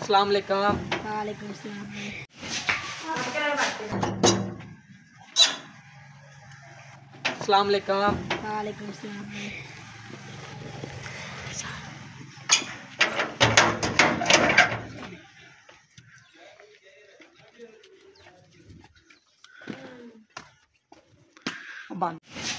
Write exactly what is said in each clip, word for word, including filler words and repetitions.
अस्सलाम वालेकुम। वालेकुम अस्सलाम। अस्सलाम वालेकुम। वालेकुम अस्सलाम। बंद।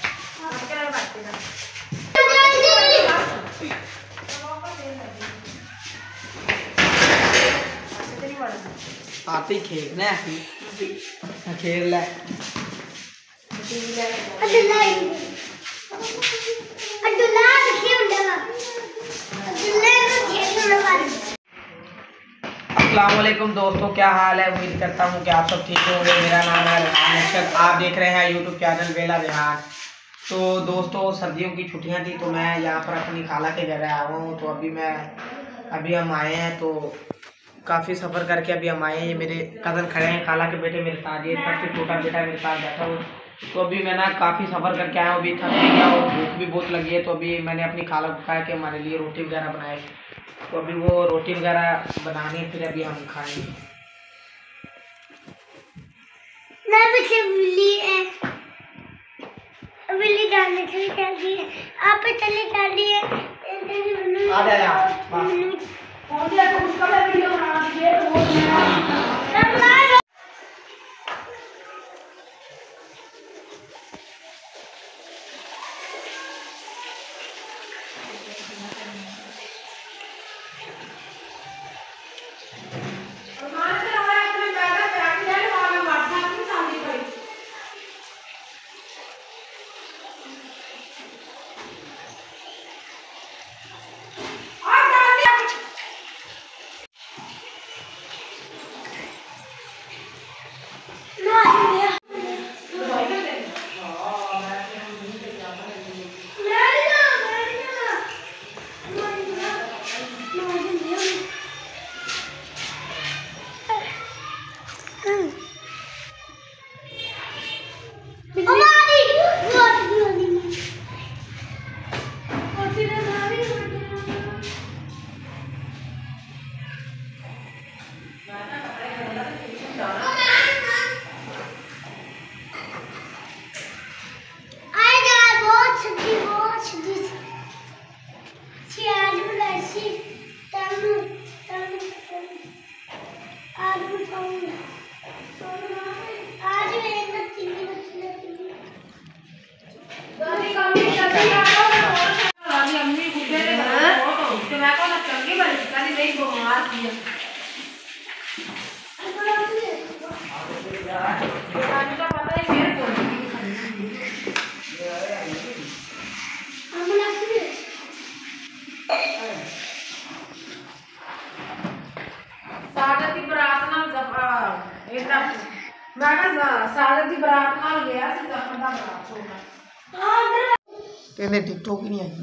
आते ही खेलना है खेल ले अस्सलाम वालेकुम दोस्तों, क्या हाल है। उम्मीद करता हूँ कि आप सब ठीक होंगे। मेरा नाम है रेहान, आप देख रहे हैं यूट्यूब चैनल वेला रेहान। तो दोस्तों सर्दियों की छुट्टियां थी तो मैं यहाँ पर अपनी खाला के घर आया हुआ हूँ। तो अभी मैं अभी हम आए हैं तो काफ़ी सफ़र करके अभी हम आए हैं। ये मेरे कज़न खड़े हैं, खाला के बेटे मेरे साथ, ये सबसे छोटा बेटा मेरे साथ बैठा हूँ। तो अभी मैं ना काफ़ी सफ़र करके आया हूँ, अभी थक भी गया और भूख भी बहुत लगी है। तो अभी मैंने अपनी खाला को खाया कि हमारे लिए रोटी वगैरह बनाए। तो अभी वो रोटी वगैरह बनानी है, फिर अभी हम खाएंगे। बिल्ली डालने के लिए डाल दी है, आप पे चले डाल दी है। आ जा जा कौन दिया तो उसका मैं वीडियो बना दीजिए तो वो कहते टिकटॉक ही नहीं आई।